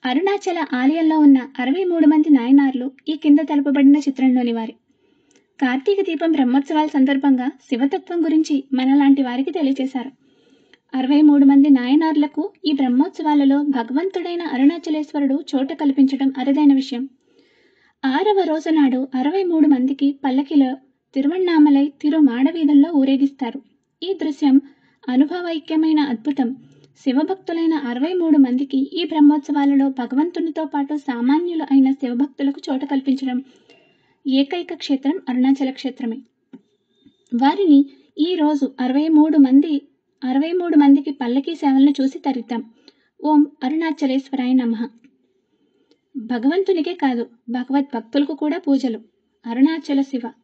అరుణాచల ఆలయంలో ఉన్న 63 మంది నాయనార్లు ఈ కింద తెలుపబడిన చిత్రంలోని వారి. కార్తీక దీపం బ్రహ్మోత్సవాల సందర్భంగా శివతత్వం గురించి మనలాంటి వారికి తెలియజేశారు. 63 మంది నాయనార్లకు ఈ బ్రహ్మోత్సవాలలో భగవంతుడైన అరుణాచలేశ్వరుడు చోటు కల్పించడం అరుదైన విషయం. 6వ రోజు నాడు 63 మందికి పల్లకిలో తిరువణ్ణామలై తిరుమాడవీధుల్లో ఊరేగిస్తారు. ఈ దృశ్యం అనుభవైక్యమైన అద్భుతం. శివభక్తులైన 63 మందికి ఈ బ్రహ్మోత్సవాలలో భగవంతునితో పాటు సామాన్యులు అయిన శివభక్తులకు చోటు కల్పించడం ఏకైక క్షేత్రం అరుణాచల క్షేత్రమే. వారిని ఈ రోజు 63 మందికి పల్లకీ సేవలను చూసి తరిద్దాం. ఓం అరుణాచలేశ్వరాయ నమః. భగవంతునికే కాదు, భగవద్భక్తులకు కూడా పూజలు. అరుణాచల శివ.